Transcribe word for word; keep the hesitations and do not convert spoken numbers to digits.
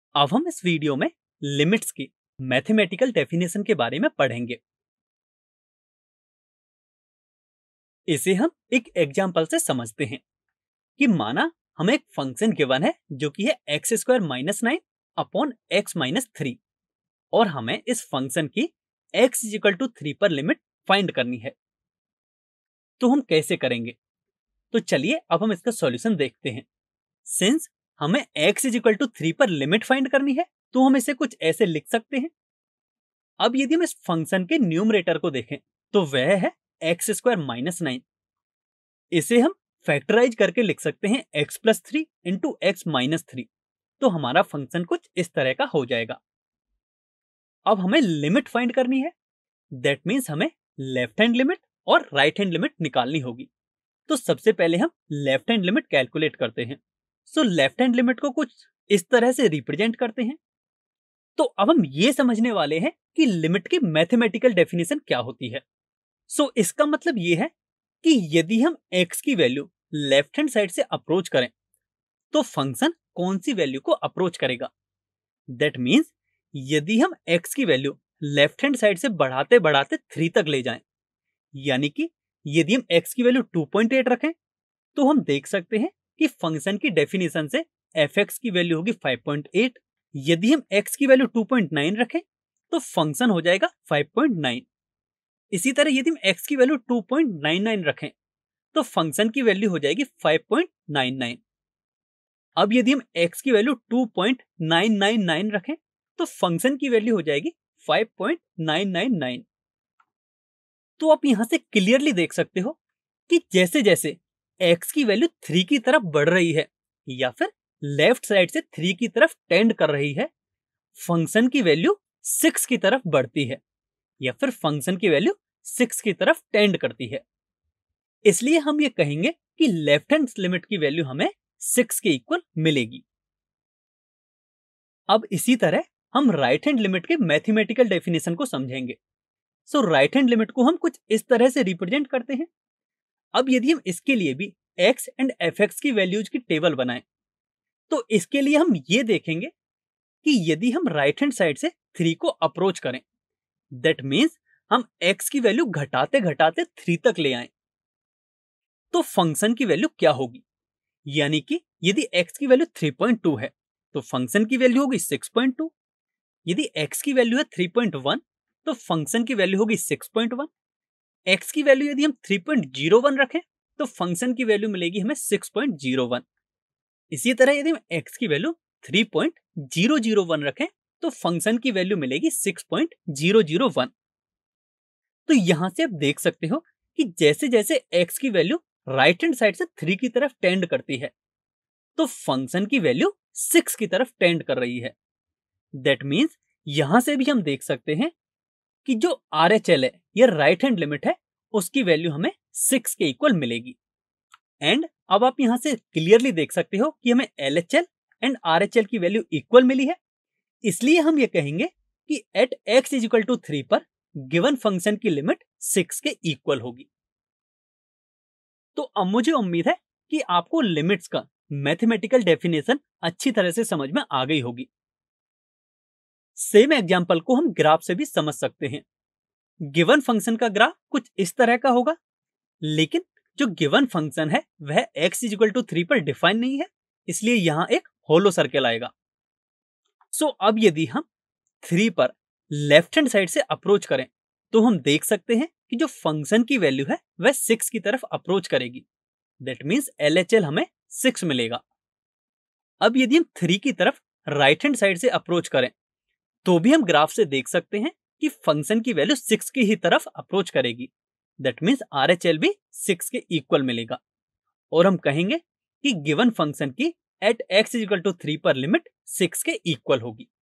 अब हम इस वीडियो में लिमिट्स की मैथमेटिकल डेफिनेशन के बारे में पढ़ेंगे। इसे हम एक एग्जाम्पल से समझते हैं कि माना हमें एक फंक्शन गिवन है जो कि है x square minus nine upon x minus three और हमें इस फंक्शन की एक्स इजिकल टू थ्री पर लिमिट फाइंड करनी है। तो हम कैसे करेंगे? तो चलिए अब हम इसका सॉल्यूशन देखते हैं। सिंस हमें x is equal to three पर लिमिट फाइंड करनी है तो हम इसे कुछ ऐसे लिख सकते हैं। अब यदि हम इस फंक्शन के न्यूमरेटर को देखें तो वह है एक्स स्क्वायर माइनस नाइन। इसे हम फैक्टराइज करके लिख सकते हैं x plus three into x minus three. तो हमारा फंक्शन कुछ इस तरह का हो जाएगा। अब हमें लिमिट फाइंड करनी है, दैट मीन्स हमें लेफ्ट हैंड लिमिट और राइट हैंड लिमिट निकालनी होगी। तो सबसे पहले हम लेफ्ट हैंड लिमिट कैलकुलेट करते हैं। सो लेफ्ट हैंड लिमिट को कुछ इस तरह से रिप्रेजेंट करते हैं। तो अब हम ये समझने वाले हैं कि लिमिट की मैथमेटिकल डेफिनेशन क्या होती है। सो so, इसका मतलब ये है कि यदि हम x की वैल्यू लेफ्ट हैंड साइड से अप्रोच करें तो फंक्शन कौन सी वैल्यू को अप्रोच करेगा। दैट मीन्स यदि हम x की वैल्यू लेफ्ट हैंड साइड से बढ़ाते बढ़ाते थ्री तक ले जाएं, यानी कि यदि हम x की वैल्यू टू पॉइंट एट रखें तो हम देख सकते हैं कि फंक्शन की डेफिनेशन से fx की वैल्यू होगी फाइव पॉइंट एट। यदि हम x की वैल्यू टू पॉइंट नाइन रखें तो फंक्शन हो जाएगा फाइव पॉइंट नाइन। इसी तरह यदि हम x की value two point nine nine रखें तो फंक्शन की वैल्यू हो जाएगी फाइव पॉइंट नाइन नाइन। अब यदि हम x की value two point nine nine nine रखें तो फंक्शन की वैल्यू हो जाएगी five point nine nine nine. तो आप यहां से क्लियरली देख सकते हो कि जैसे जैसे x की वैल्यू थ्री की तरफ बढ़ रही है या फिर लेफ्ट साइड से थ्री की तरफ टेंड कर रही है, फंक्शन की वैल्यू सिक्स की तरफ बढ़ती है या फिर फंक्शन की वैल्यू सिक्स की तरफ टेंड करती है। इसलिए हम ये कहेंगे कि लेफ्ट हैंड लिमिट की वैल्यू हमें सिक्स के इक्वल मिलेगी। अब इसी तरह हम राइट हैंड लिमिट के मैथमेटिकल डेफिनेशन को समझेंगे। सो राइट हैंड लिमिट को हम कुछ इस तरह से रिप्रेजेंट करते हैं। अब यदि हम इसके लिए भी x एंड fx की वैल्यूज की टेबल बनाएं तो इसके लिए हम ये देखेंगे कि यदि हम राइट हैंड साइड से थ्री को अप्रोच करें, दैट मीन्स हम x की वैल्यू घटाते घटाते थ्री तक ले आए तो फंक्शन की वैल्यू क्या होगी। यानी कि यदि x की वैल्यू थ्री पॉइंट टू है तो फंक्शन की वैल्यू होगी सिक्स पॉइंट टू। यदि x की वैल्यू है थ्री पॉइंट वन तो फंक्शन की वैल्यू होगी सिक्स पॉइंट वन। x की वैल्यू यदि हम थ्री पॉइंट ज़ीरो वन रखें तो फंक्शन की वैल्यू मिलेगी हमें सिक्स पॉइंट ज़ीरो वन। इसी तरह यदि हम x की value three point zero zero one रखें तो फंक्शन की वैल्यू मिलेगी six point zero zero one. तो यहां से आप देख सकते हो कि जैसे जैसे x की वैल्यू राइट हैंड साइड से थ्री की तरफ टेंड करती है तो फंक्शन की वैल्यू सिक्स की तरफ टेंड कर रही है। दैट मीन्स यहां से भी हम देख सकते हैं कि जो आर एच एल है या राइट हैंड लिमिट है उसकी वैल्यू हमें सिक्स के इक्वल मिलेगी। एंड अब आप यहां से क्लियरली देख सकते हो कि हमें L H L and R H L की वैल्यू इक्वल मिली है। इसलिए हम ये कहेंगे कि at x is equal to three पर गिवन फंक्शन की लिमिट सिक्स के इक्वल होगी। तो अब मुझे उम्मीद है कि आपको लिमिट्स का मैथमेटिकल डेफिनेशन अच्छी तरह से समझ में आ गई होगी। सेम एग्जांपल को हम ग्राफ से भी समझ सकते हैं। गिवन फंक्शन का ग्राफ कुछ इस तरह का होगा, लेकिन जो गिवन फंक्शन है वह x is equal to three पर डिफाइन नहीं है, इसलिए यहां एक होलो सर्कल आएगा। सो so, अब यदि हम थ्री पर लेफ्ट हैंड साइड से अप्रोच करें तो हम देख सकते हैं कि जो फंक्शन की वैल्यू है वह सिक्स की तरफ अप्रोच करेगी। That means L H L हमें सिक्स मिलेगा। अब यदि हम थ्री की तरफ राइट हैंड साइड से अप्रोच करें तो भी हम ग्राफ से देख सकते हैं कि फंक्शन की वैल्यू सिक्स की ही तरफ अप्रोच करेगी। That means R H L भी सिक्स के इक्वल मिलेगा और हम कहेंगे कि गिवन फंक्शन की at x is equal to three पर लिमिट सिक्स के इक्वल होगी।